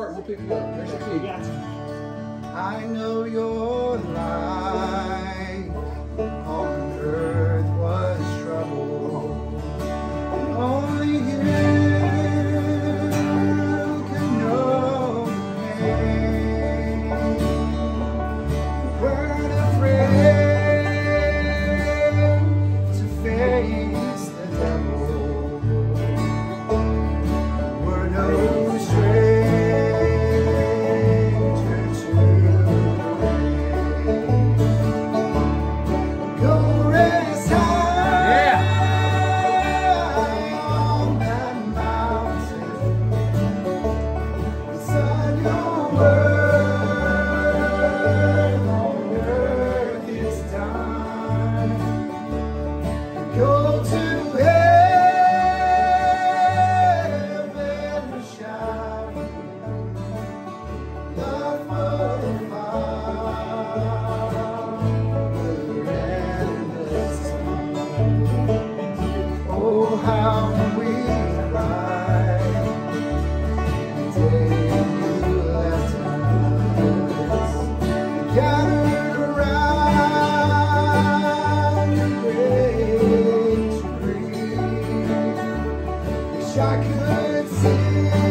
start, we'll pick you up. There's your key. Got you. I know your life on earth was trouble, and only you can know the pain. Weren't afraid to face the devil. We're no I could see